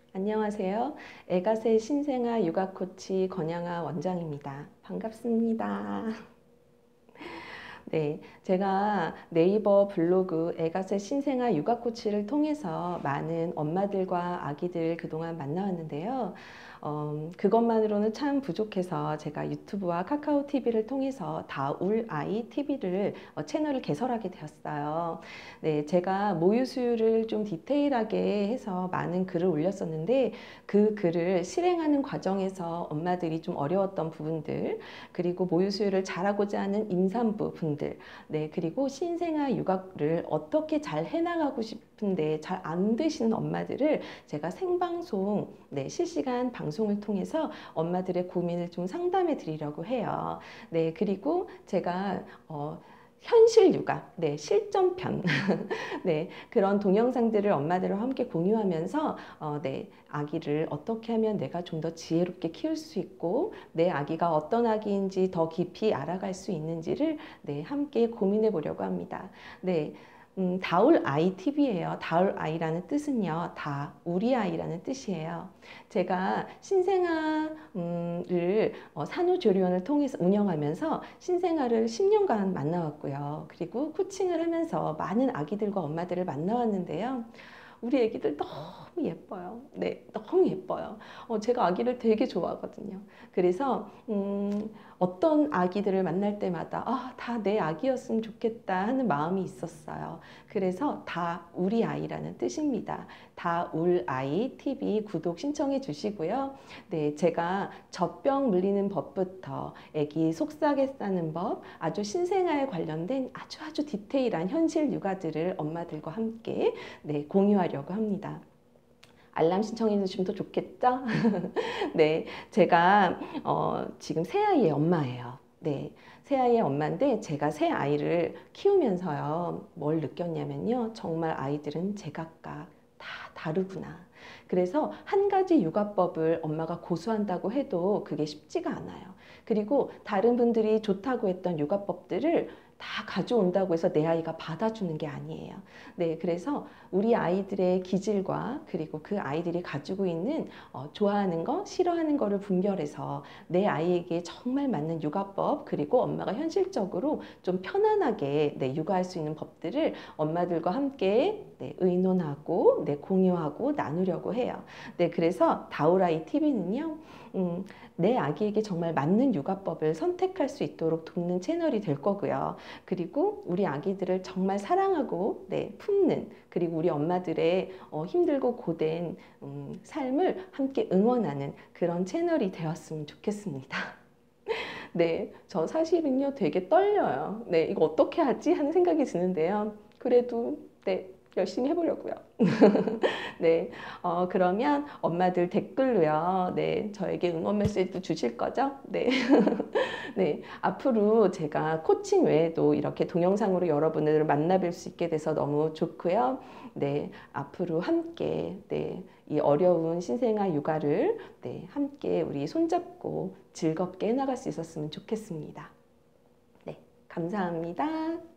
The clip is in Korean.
안녕하세요. 애가새 신생아 육아 코치 권양아 원장입니다. 반갑습니다. 네, 제가 네이버 블로그 애가새 신생아 육아 코치를 통해서 많은 엄마들과 아기들 그동안 만나왔는데요. 그것만으로는 참 부족해서 제가 유튜브와 카카오 TV를 통해서 다울아이 TV를 채널을 개설하게 되었어요. 네, 제가 모유 수유를 좀 디테일하게 해서 많은 글을 올렸었는데 그 글을 실행하는 과정에서 엄마들이 좀 어려웠던 부분들, 그리고 모유 수유를 잘하고자 하는 임산부 분들, 네, 그리고 신생아 육아를 어떻게 잘 해나가고 싶은데 잘 안 되시는 엄마들을 제가 생방송, 네, 실시간 방송을 통해서 엄마들의 고민을 좀 상담해 드리려고 해요. 네, 그리고 제가 현실 육아, 네, 실전편, 네, 그런 동영상들을 엄마들과 함께 공유하면서 네, 아기를 어떻게 하면 내가 좀 더 지혜롭게 키울 수 있고 내 아기가 어떤 아기인지 더 깊이 알아갈 수 있는지를 네, 함께 고민해 보려고 합니다. 네. 다울 아이 TV예요. 다울 아이라는 뜻은요, 다 우리 아이라는 뜻이에요. 제가 신생아를 산후조리원을 통해서 운영하면서 신생아를 10년간 만나왔고요. 그리고 코칭을 하면서 많은 아기들과 엄마들을 만나왔는데요. 우리 애기들 너무 예뻐요. 네, 너무 예뻐요. 제가 아기를 되게 좋아하거든요. 그래서 어떤 아기들을 만날 때마다 다 내 아기였으면 좋겠다 하는 마음이 있었어요. 그래서 다 우리 아이라는 뜻입니다. 다 울 아이 TV 구독 신청해 주시고요. 네, 제가 젖병 물리는 법부터 아기 속삭여 싸는 법, 아주 신생아에 관련된 아주 디테일한 현실 육아들을 엄마들과 함께 네, 공유하려고 합니다. 알람 신청해 주시면 더 좋겠죠? 네, 제가 지금 새 아이의 엄마예요. 네, 새 아이의 엄마인데 제가 새 아이를 키우면서요, 뭘 느꼈냐면요, 정말 아이들은 제각각 다 다르구나. 그래서 한 가지 육아법을 엄마가 고수한다고 해도 그게 쉽지가 않아요. 그리고 다른 분들이 좋다고 했던 육아법들을 다 가져온다고 해서 내 아이가 받아주는 게 아니에요. 네, 그래서 우리 아이들의 기질과 그리고 그 아이들이 가지고 있는 좋아하는 거, 싫어하는 거를 분별해서 내 아이에게 정말 맞는 육아법, 그리고 엄마가 현실적으로 좀 편안하게 네, 육아할 수 있는 법들을 엄마들과 함께 네, 의논하고 네, 공유하고 나누려고 해요. 네, 그래서 다우라이 TV는요. 내 아기에게 정말 맞는 육아법을 선택할 수 있도록 돕는 채널이 될 거고요. 그리고 우리 아기들을 정말 사랑하고 네, 품는, 그리고 우리 엄마들의 힘들고 고된 삶을 함께 응원하는 그런 채널이 되었으면 좋겠습니다. 네, 저 사실은요 되게 떨려요. 네, 이거 어떻게 하지 하는 생각이 드는데요. 그래도 네, 열심히 해보려고요. 네, 그러면 엄마들 댓글로요, 네, 저에게 응원 메시지도 주실 거죠? 네. 네, 앞으로 제가 코칭 외에도 이렇게 동영상으로 여러분들을 만나뵐 수 있게 돼서 너무 좋고요. 네, 앞으로 함께 네, 이 어려운 신생아 육아를 네, 함께 우리 손잡고 즐겁게 해나갈 수 있었으면 좋겠습니다. 네, 감사합니다.